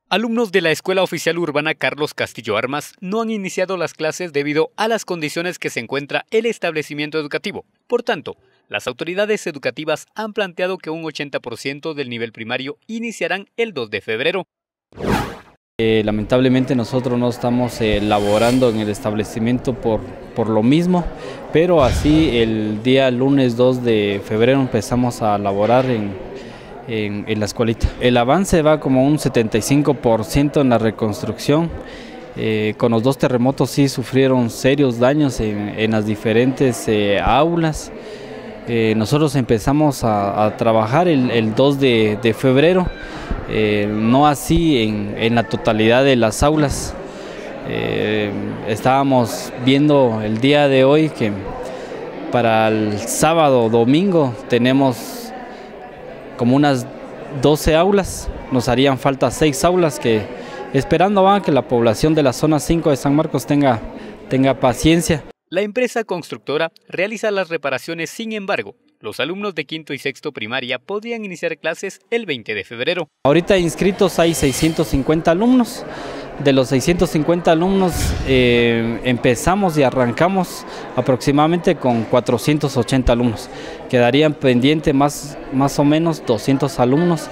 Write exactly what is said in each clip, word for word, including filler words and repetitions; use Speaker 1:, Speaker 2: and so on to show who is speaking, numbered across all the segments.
Speaker 1: Alumnos de la Escuela Oficial Urbana Carlos Castillo Armas no han iniciado las clases debido a las condiciones que se encuentra el establecimiento educativo. Por tanto, las autoridades educativas han planteado que un ochenta por ciento del nivel primario iniciarán el dos de febrero.
Speaker 2: Eh, lamentablemente nosotros no estamos eh, laborando en el establecimiento por, por lo mismo, pero así el día lunes dos de febrero empezamos a laborar en, en, en la escuelita. El avance va como un setenta y cinco por ciento en la reconstrucción. Eh, con los dos terremotos sí sufrieron serios daños en, en las diferentes eh, aulas. Eh, nosotros empezamos a, a trabajar el, el dos de febrero. Eh, no así en, en la totalidad de las aulas. Eh, estábamos viendo el día de hoy que para el sábado, domingo, tenemos como unas doce aulas, nos harían falta seis aulas, que esperando va que la población de la zona cinco de San Marcos tenga, tenga paciencia.
Speaker 1: La empresa constructora realiza las reparaciones, sin embargo, los alumnos de quinto y sexto primaria podrían iniciar clases el veinte de febrero.
Speaker 2: Ahorita inscritos hay seiscientos cincuenta alumnos. De los seiscientos cincuenta alumnos eh, empezamos y arrancamos aproximadamente con cuatrocientos ochenta alumnos. Quedarían pendientes más, más o menos doscientos alumnos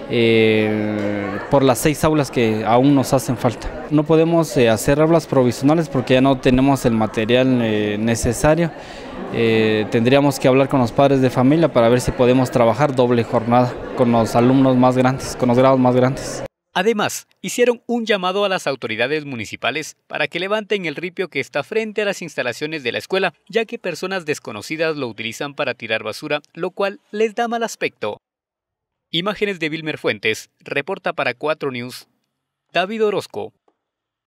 Speaker 2: eh, por las seis aulas que aún nos hacen falta. No podemos eh, hacer aulas provisionales porque ya no tenemos el material eh, necesario. Eh, tendríamos que hablar con los padres de familia para ver si podemos trabajar doble jornada con los alumnos más grandes, con los grados más grandes.
Speaker 1: Además, hicieron un llamado a las autoridades municipales para que levanten el ripio que está frente a las instalaciones de la escuela, ya que personas desconocidas lo utilizan para tirar basura, lo cual les da mal aspecto. Imágenes de Wilmer Fuentes, reporta para cuatro News, David Orozco.